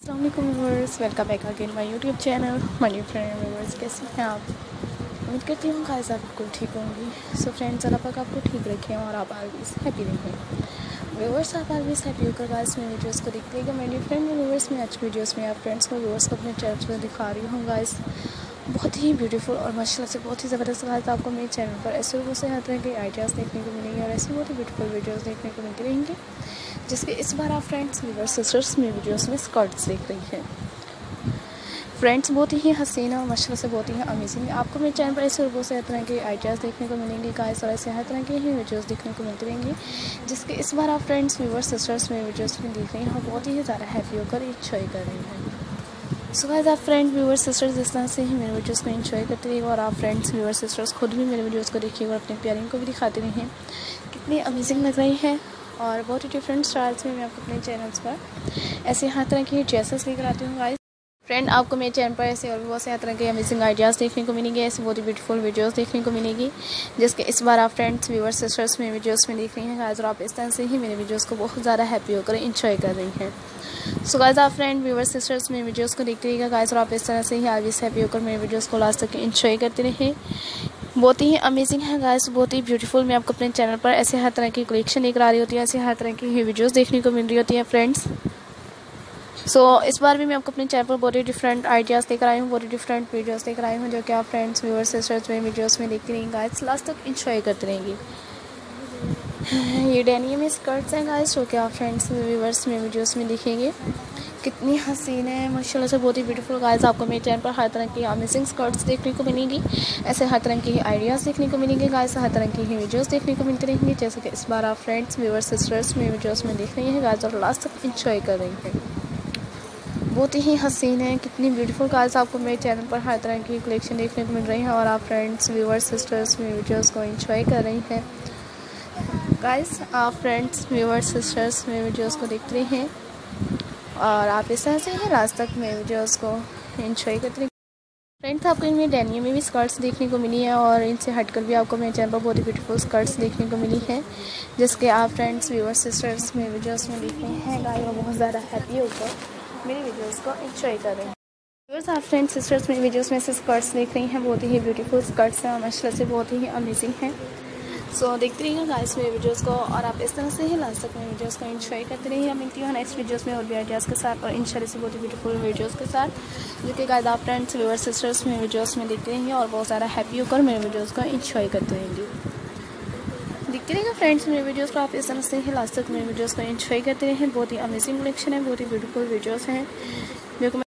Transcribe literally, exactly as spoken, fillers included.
अस्सलाम वालेकुम viewers, welcome back again my YouTube channel my new friend viewers. कैसे हैं आप? उम्मीद करती हूँ गाइस आप बिल्कुल ठीक होंगी। सो फ्रेंड्स, अल्लाह पाक आपको ठीक रखें और आप ऑलवेज हैप्पी रहें। व्यूअर्स, आप ऑलवेज हैप्पी होकर गाइस मेरे वीडियोस को देखते हैं। माय न्यू फ्रेंड व्यूअर्स, मैं आज वीडियोस में आप फ्रेंड्स को व्यूअर्स को अपने चैनल पर दिखा रही हूँ गाइस। बहुत ही ब्यूटीफुल और माशाल्लाह से बहुत ही ज़बरदस्त गाइस आपको मेरे चैनल पर ऐसे लोगों से हर तरह के आइडियाज़ देखने को मिलेंगे और ऐसी बहुत ही ब्यूटीफुल वीडियोस देखने को मिलती रहेंगी, जिसके इस बार आप फ्रेंड्स व्यूअर्स सिस्टर्स में वीडियोस में स्कर्ट्स देख रही हैं। फ्रेंड्स, बहुत ही हसीन और माशाल्लाह से बहुत ही अमेजिंग है। आपको मेरे चैनल पर ऐसे लोगों से हर तरह के आइडियाज़ देखने को मिलेंगे गाइस और ऐसे हर तरह के ही वीडियोस देखने को मिलते रहेंगे, जिसके इस बार आप फ्रेंड्स व्यूअर्स सिस्टर्स में वीडियोस में देख रही हैं और बहुत ही ज़्यादा हैप्पी होकर इंजॉय कर रही हैं। सो गाइस, आप फ्रेंड व्यूअर्स सिस्टर्स इस तरह से ही मेरे वीडियोस को एंजॉय करते रहिए और आप फ्रेंड्स व्यूअर्स सिस्टर्स खुद भी मेरे वीडियोस को देखिए और अपने प्यारिंग को भी दिखाते रहिए। कितनी अमेजिंग लग रही है और बहुत ही डिफरेंट स्टाइल्स में मैं आपको अपने चैनल्स पर ऐसे हर तरह की ड्रेसेस लेकर आती हूँ गाइस। फ्रेंड, आपको मेरे चैनल पर ऐसे और भी बहुत से हर तरह के अमेजिंग आइडियाज़ देखने को मिलेंगे, ऐसे बहुत ही ब्यूटीफुल वीडियोस देखने को मिलेगी, जिसके इस बार आप फ्रेंड्स व्यूअर्स सिस्टर्स में वीडियोस में देख रही हैं गाइस और आप इस तरह से ही मेरे वीडियोस को बहुत ज़्यादा हैप्पी होकर इंजॉय कर रही हैं। सो गाइस, आप फ्रेंड व्यूअर्स सिस्टर्स में वीडियोस को देखते रहिएगा गाइस और आप इस तरह से ही ऑलवेज हैप्पी होकर मेरे वीडियोस को लास्ट तक इंजॉय करते रहें। बहुत ही अमेजिंग है गाइस, बहुत ही ब्यूटीफुल। मैं आपको अपने चैनल पर ऐसे हर तरह की कलेक्शन लेकर आ रही होती है, ऐसे हर तरह की वीडियोस देखने को मिल रही होती है फ्रेंड्स। सो so, इस बार भी मैं आपको अपने चैनल पर बहुत ही डिफरेंट आइडियाज़ लेकर आई हूँ, बहुत ही डिफरेंट वीडियोस लेकर आई हूँ, जो कि आप फ्रेंड्स व्यूअर्स सिस्टर्स में वीडियोस में देखती रहेंगे गाइस, लास्ट तक इंजॉय करते रहेंगे। ये डेनियम स्कर्ट्स हैं गाइस, जो कि आप फ्रेंड्स व्यूअर्स में वीडियोस में देखेंगे। कितनी हसीन है माशाल्लाह से, बहुत ही ब्यूटीफुल गाइस। आपको मेरे चैनल पर हर तरह की अमेजिंग स्कर्ट्स देखने को मिलेंगी, ऐसे हर तरह की आइडियाज़ देखने को मिलेंगे गाइस, हर तरह की ही वीडियोस देखने को मिलती रहेंगी, जैसे कि इस बार आप फ्रेंड्स व्यूअर्स सिस्टर्स में वीडियोस में देख रही हैं गाइस और लास्ट तक इंजॉय कर रही हैं। बहुत ही हसीन है, कितनी ब्यूटीफुल गाइस। आपको मेरे चैनल पर हर तरह की कलेक्शन देखने को मिल रही है और आप फ्रेंड्स व्यूअर्स सिस्टर्स में वीडियोस को एंजॉय कर रही हैं गाइस। आप फ्रेंड्स व्यूअर्स सिस्टर्स में वीडियोस को देखते रहे हैं और आप इस तरह से ही लास्ट तक में वीडियोस को एंजॉय करते रहे। फ्रेंड्स, आपको इनमें डेनियम में भी स्कर्ट्स देखने को मिली है और इनसे हटकर भी आपको मेरे चैनल पर बहुत ही ब्यूटीफुल स्कर्ट्स देखने को मिली है, जिसके आप फ्रेंड्स व्यूअर्स सिस्टर्स में वीडियोस में देख रहे हैं गाइस और बहुत ज़्यादा हैप्पी होकर मेरी वीडियोस को एंजॉय कर रहे हैं। व्यूअर्स, आप फ्रेंड्स सिस्टर्स में वीडियोस में से स्कर्ट्स देख रही हैं, बहुत ही ब्यूटीफुल स्कर्ट्स हैं और माशाल्लाह से बहुत ही अमेजिंग हैं। सो so, देखते रहिएगा गाइस मेरे वीडियोस को और आप इस तरह से ही लास्ट तक मेरे वीडियोस को एंजॉय करते रहिए। मिलती हूँ नेक्स्ट वीडियोस में और भी आइडियाज़ के साथ और इंशाल्लाह से बहुत ही ब्यूटीफुल वीडियोस के साथ, जो कि गाइस आप फ्रेंड्स व्यूअर्स सिस्टर्स में वीडियोस में देखते रहेंगे और बहुत ज़्यादा हैप्पी होकर मेरे वीडियोस को एंजॉय करते रहेंगे। देखते रहिएगा फ्रेंड्स मेरे वीडियोस को, आप इस तरह से ही लास्ट तक मेरे वीडियोस को एंजॉय करते रहें। बहुत ही अमेजिंग कलेक्शन है, बहुत ही ब्यूटीफुल वीडियोस हैं, जो